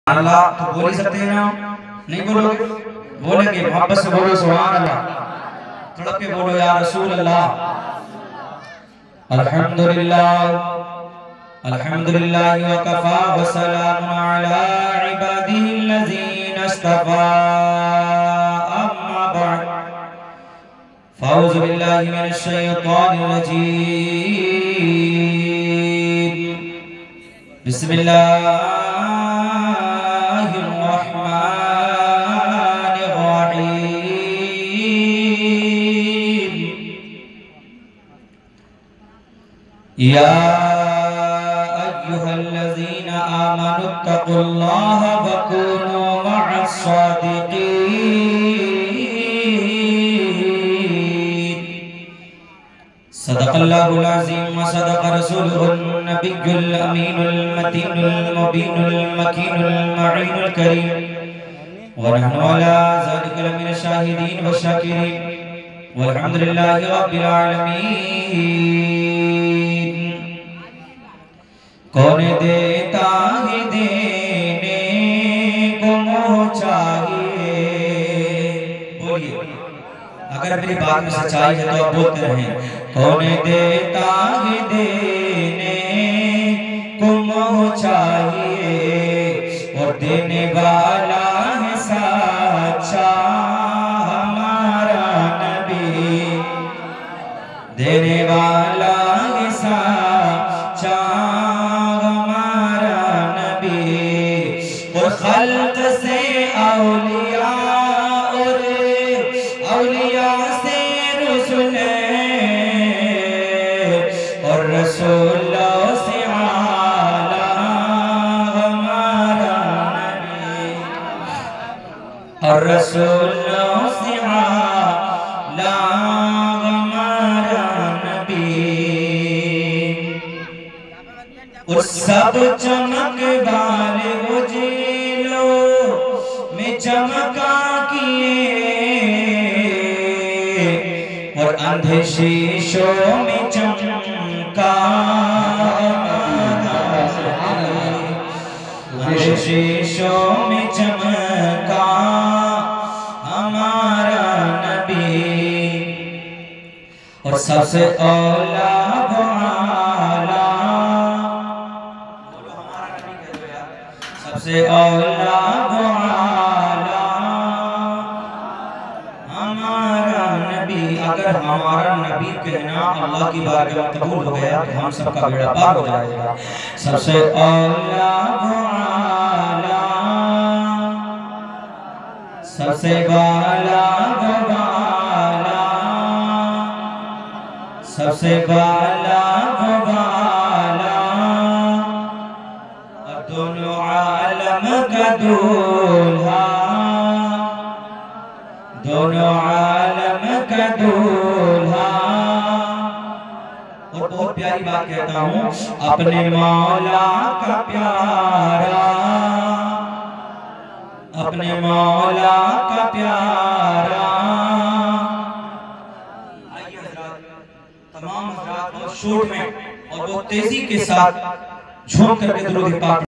अल्लाह तो बोल ही सकते हैं ना? नहीं बोलोगे? बोलेंगे, मोहब्बत से बोलो सुभान अल्लाह, तड़प के बोलो या रसूल अल्लाह। अल्हम्दुलिल्लाह अल्हम्दुलिल्लाह व कफा व सलामुन अला इबादिल्लज़ीना इस्तफा, अम्मा बअद, फ़अऊज़ु बिल्लाहि मिनश शैतानिर रजीम, बिस्मिल्लाह या अय्युहल्लज़ीना आमनुत्तक़ुल्लाह व कूनू मअस्सादिक़ीन। सदक़ल्लाहुल अज़ीम व सदक़ रसूलुहुन नबियुल अमीनुल मतीनुल मुबीनुल मकीनुल मईनुल करीम व नहनु अला ज़ालिका लमिनश शाहिदीन व शाकिरीन वल्हम्दुलिल्लाहि रब्बिल आलमीन। कौन देता है देने को मोह चाहिए। बोलिए, अगर मेरी बात में सच्चाई है तो आप बोलते रहें। कौन देता है देने को मोह चाहिए, और देने वाला है सच्चा हमारा नबी। देने वाला है सच्चा खल्क से औलिया और औलिया से रसूल और रसूलों से आला हमारा नबी, और रसूलों से आला हमारा नबी। और सब चमक वाले चमका किए, और अंधे शीशों में चमका, अंधे शीशों में चमका हमारा नबी। और सबसे औला वाला, बोलो हमारा नबी कह दो यार, सबसे औला अगर हमारा नबी कहना अल्लाह की बारगाह में कबूल हो गया तो हम सबका बेड़ा पार हो जाएगा। सबसे औला वाला, सबसे वाला वाला, सबसे वाला वाला, और दोनों आलम का दूल्हा, दोनों आलम का दूल्हा। और बहुत प्यारी बात कहता हूँ, अपने मौला का प्यारा, अपने मौला का प्यारा। आइए हज़रात, तमाम हज़रात बहुत शोर में और बहुत तेजी के साथ झूम करके दुरूद पाक